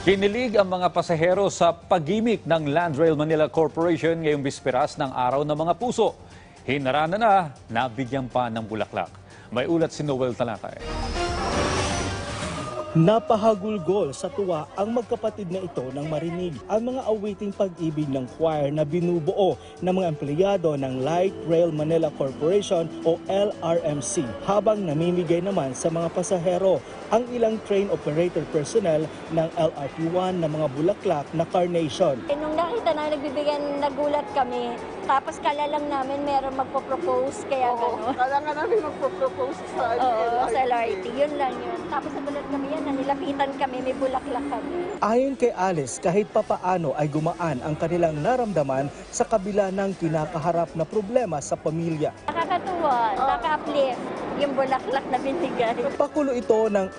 Kinilig ang mga pasahero sa pag-imik ng Landrail Manila Corporation ngayong bisperas ng Araw ng Mga Puso. Hinarana na, nabigyan pa ng bulaklak. May ulat si Noel Talakay. Napahagulgol sa tuwa ang magkapatid na ito nang marinig ang mga awiting pag-ibig ng choir na binubuo ng mga empleyado ng Light Rail Manila Corporation o LRMC habang namimigay naman sa mga pasahero ang ilang train operator personnel ng LRT1 na mga bulaklak na carnation. Nung nakita na nagbibigyan, nagulat kami. Tapos kala lang namin meron magpo-propose, kaya gano'n. Kala nga namin magpo-propose sa Oo, LRT. sa LRT. Yun lang yun. Tapos nagulat kami yan, nilapitan kami, may bulaklak kami. Ayon kay Alice, kahit papaano ay gumaan ang kanilang naramdaman sa kabila ng kinakaharap na problema sa pamilya. Nakakatuwa, naka-uplift yung bulaklak na binigay. Pakulo ito ng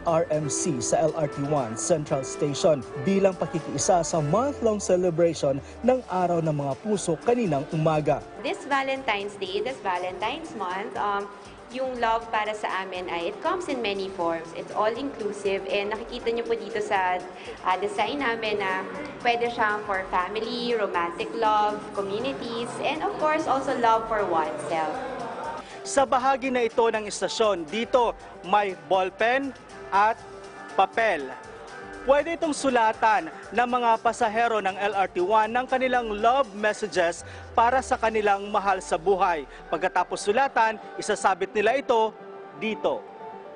LRMC sa LRT1 Central Station bilang pakikiisa sa month-long celebration ng Araw ng Mga Puso kaninang umaga. This Valentine's Day, this Valentine's month, yung love para sa amin ay it comes in many forms. It's all-inclusive and nakikita niyo po dito sa design namin na pwede siyang for family, romantic love, communities, and of course also love for oneself. Sa bahagi na ito ng istasyon, dito may ballpen at papel. Pwede itong sulatan ng mga pasahero ng LRT1 ng kanilang love messages para sa kanilang mahal sa buhay. Pagkatapos sulatan, isasabit nila ito dito.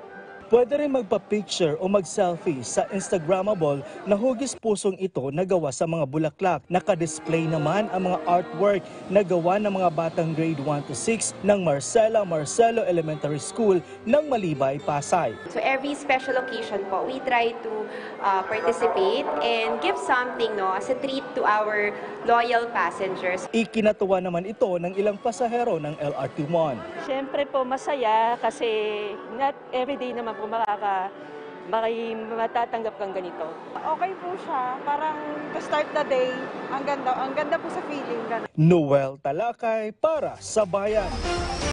Pwede rin magpa-picture o mag-selfie sa Instagrammable na hugis pusong ito na gawa sa mga bulaklak. Naka-display naman ang mga artwork na gawa ng mga batang grade 1 to 6 ng Marcelo Elementary School ng Malibay, Pasay. So every special occasion po, we try to participate and give something as a treat to our loyal passengers. Ikinatuwa naman ito ng ilang pasahero ng LRT1. Siyempre po masaya kasi not everyday naman po matatanggap kang ganito. Okay po siya. Parang to start the day, ang ganda po sa feeling. Noel Talakay para sa Bayan.